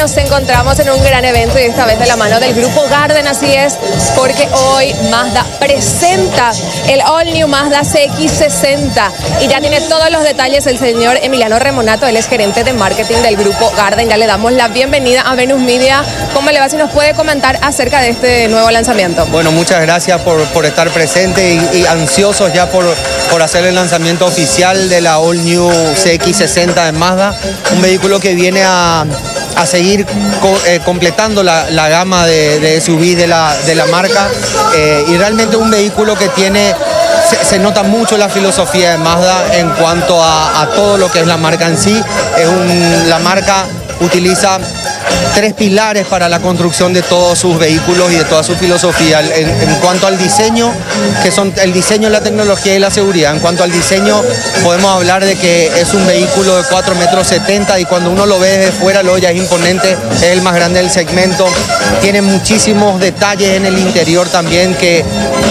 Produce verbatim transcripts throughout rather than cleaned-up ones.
nos encontramos en un gran evento y esta vez de la mano del Grupo Garden, así es, porque hoy Mazda presenta el All New Mazda C X sesenta y ya tiene todos los detalles el señor Emiliano Remonato, él es gerente de marketing del Grupo Garden. Ya le damos la bienvenida a Venus Media. ¿Cómo le va? Si nos puede comentar acerca de este nuevo lanzamiento. Bueno, muchas gracias por, por estar presente y, y ansiosos ya por, por hacer el lanzamiento oficial de la All New C X sesenta de Mazda, un vehículo que viene a, a seguir co, eh, completando la, la gama de, de S U V de la, de la marca eh, y realmente un vehículo que tiene, se, se nota mucho la filosofía de Mazda en cuanto a, a todo lo que es la marca en sí. Es un, la marca utiliza tres pilares para la construcción de todos sus vehículos y de toda su filosofía. En, en cuanto al diseño, que son el diseño, la tecnología y la seguridad. En cuanto al diseño, podemos hablar de que es un vehículo de cuatro metros setenta y cuando uno lo ve desde fuera, lo ya es imponente, es el más grande del segmento. Tiene muchísimos detalles en el interior también que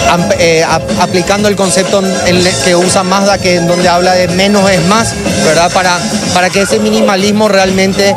eh, aplicando el concepto en que usa Mazda, que en donde habla de menos es más, ¿verdad? Para, para que ese minimalismo realmente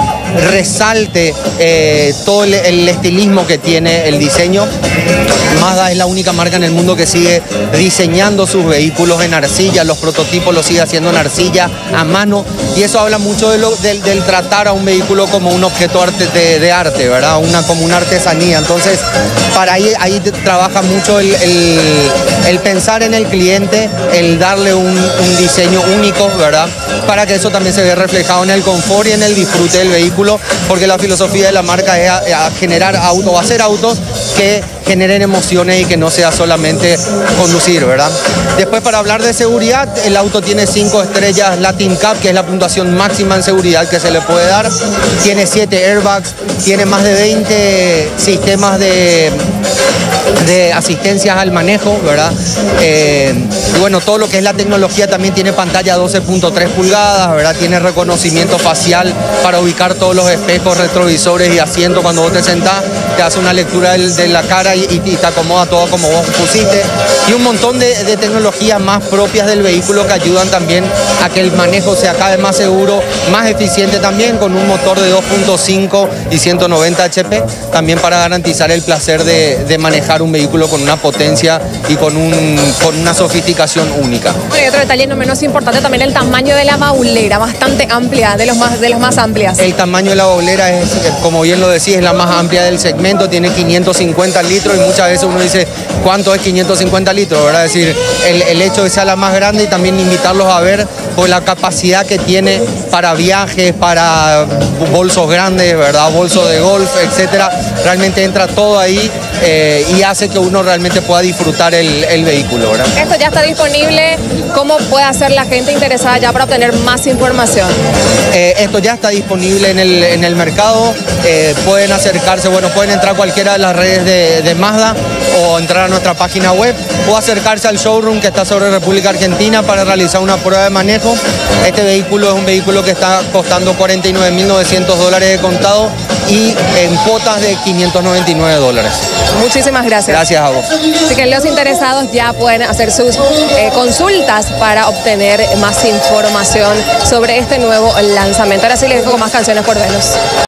resalte eh, todo el, el estilismo que tiene el diseño. Mazda es la única marca en el mundo que sigue diseñando sus vehículos en arcilla, los prototipos los sigue haciendo en arcilla a mano y eso habla mucho de lo, del, del tratar a un vehículo como un objeto arte, de, de arte, ¿verdad? Una, como una artesanía. Entonces, para ahí, ahí trabaja mucho el, el, el pensar en el cliente, el darle un, un diseño único, ¿verdad? Para que eso también se vea reflejado en el confort y en el disfrute del vehículo, porque la filosofía de la marca es a, a generar autos, hacer autos que generen emociones y que no sea solamente conducir, ¿verdad? Después, para hablar de seguridad, el auto tiene cinco estrellas Latin Cup, que es la puntuación máxima en seguridad que se le puede dar. Tiene siete airbags, tiene más de veinte sistemas de, de asistencias al manejo, ¿verdad? Eh, y bueno, todo lo que es la tecnología también tiene pantalla doce punto tres pulgadas, ¿verdad? Tiene reconocimiento facial para ubicar todos los espejos, retrovisores y asientos cuando vos te sentás, te hace una lectura de, de la cara y, y te acomoda todo como vos pusiste. Y un montón de, de tecnologías más propias del vehículo que ayudan también a que el manejo sea cada vez más seguro, más eficiente también, con un motor de dos punto cinco y ciento noventa H P, también para garantizar el placer de, de manejar un vehículo con una potencia y con, un, con una sofisticación única. Bueno, y otro detalle no menos importante también el tamaño de la baulera, bastante amplia, de los más, de los más amplias. El tamaño de la baulera es, como bien lo decís, es la más amplia del segmento, tiene quinientos cincuenta litros y muchas veces uno dice, ¿cuánto es quinientos cincuenta litros? ¿Verdad? Es decir, el, el hecho de que sea la más grande y también invitarlos a ver por la capacidad que tiene para viajes, para bolsos grandes, ¿verdad? Bolsos de golf, etcétera. Realmente entra todo ahí eh, y hace que uno realmente pueda disfrutar el, el vehículo, ¿verdad? Esto ya está disponible. ¿Cómo puede hacer la gente interesada ya para obtener más información? Eh, esto ya está disponible en el, en el mercado. Eh, pueden acercarse, bueno, pueden entrar a cualquiera de las redes de, de Mazda o entrar a nuestra página web o acercarse al showroom que está sobre República Argentina para realizar una prueba de manejo. Este vehículo es un vehículo que está costando cuarenta y nueve mil novecientos dólares de contado y en cuotas de quinientos noventa y nueve dólares. Muchísimas gracias. Gracias a vos. Así que los interesados ya pueden hacer sus eh, consultas para obtener más información sobre este nuevo lanzamiento. Ahora sí les dejo con más canciones por Venus.